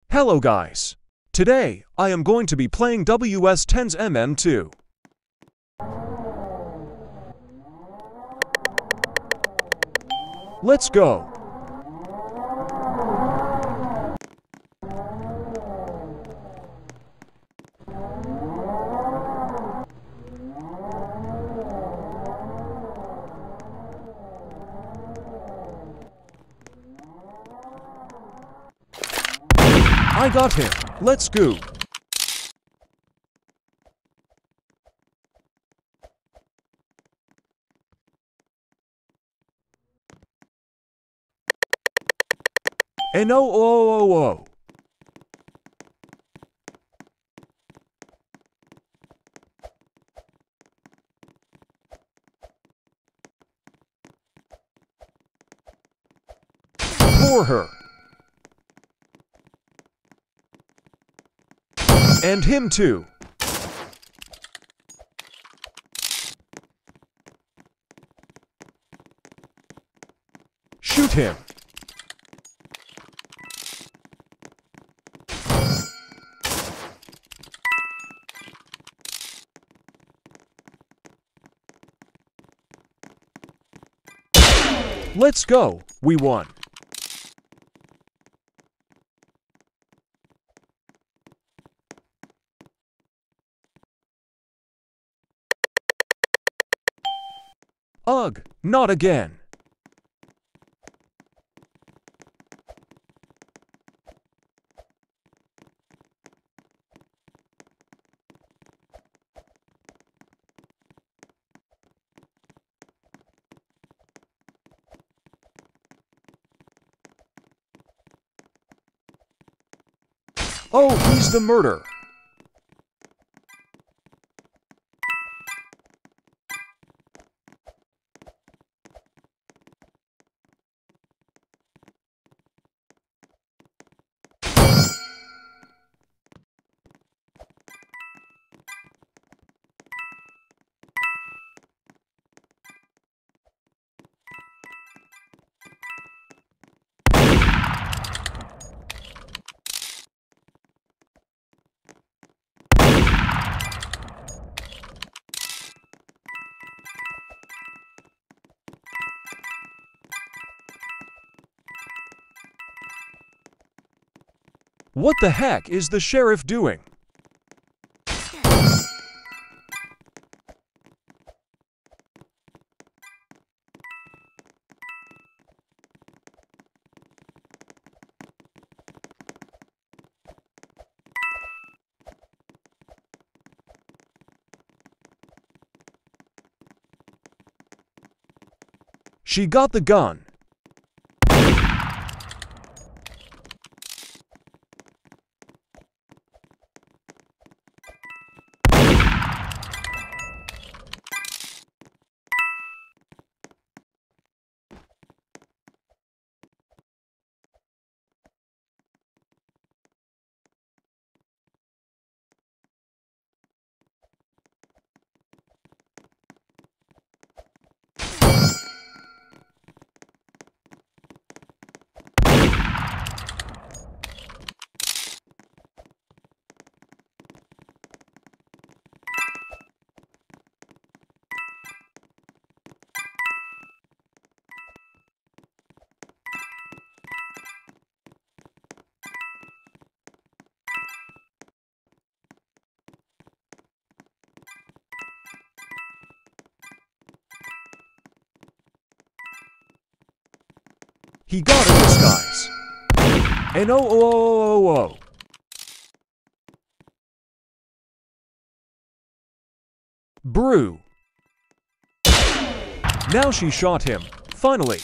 Hello guys! Today, I am going to be playing WS10's mm2. Let's go! I got him! Let's go! And oh. Pour her! And him too! Shoot him! Let's go! We won! Ugh! Not again! Oh, he's the murderer! What the heck is the sheriff doing? She got the gun. He got a disguise. And oh. Brew. Now she shot him. Finally.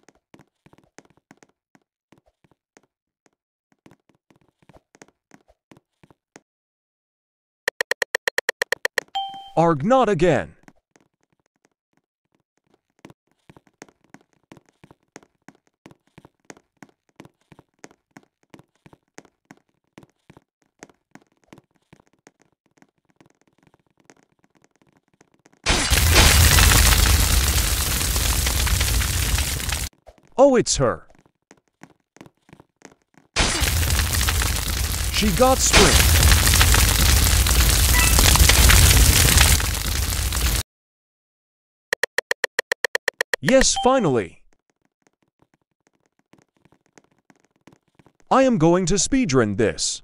Arg, not again. Oh, it's her. She got sprint. Yes, finally. I am going to speedrun this.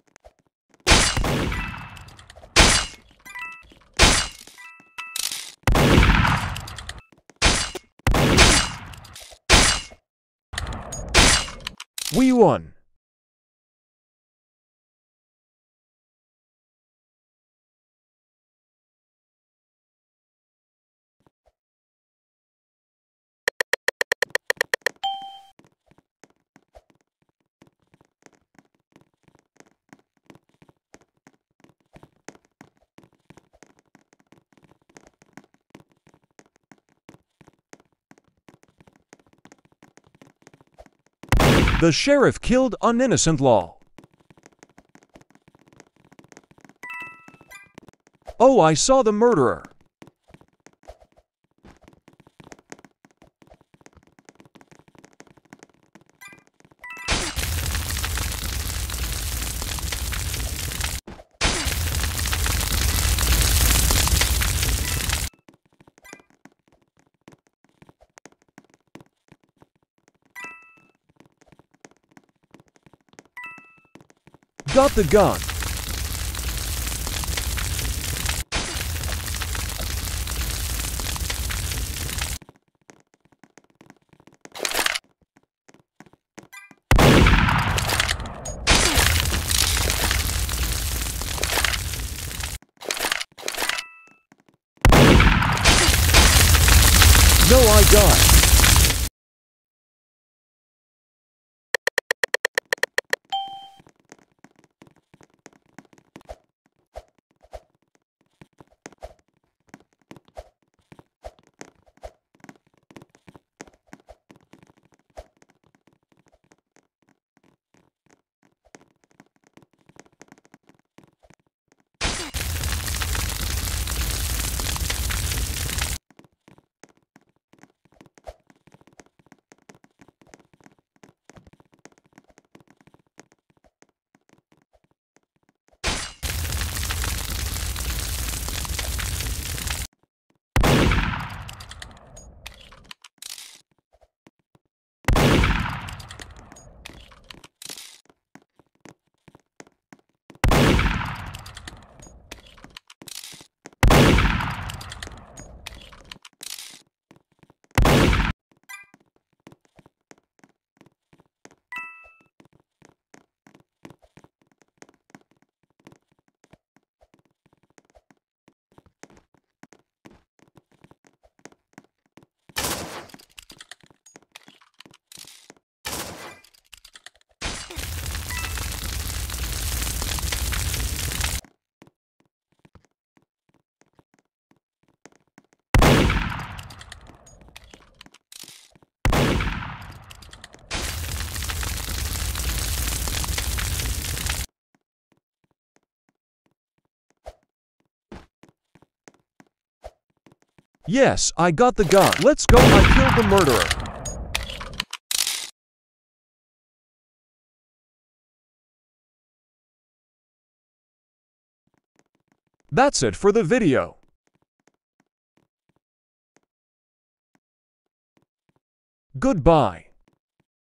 We won. The sheriff killed an innocent law. Oh, I saw the murderer. Got the gun. No, I died. Yes, I got the gun. Let's go, I killed the murderer. That's it for the video. Goodbye.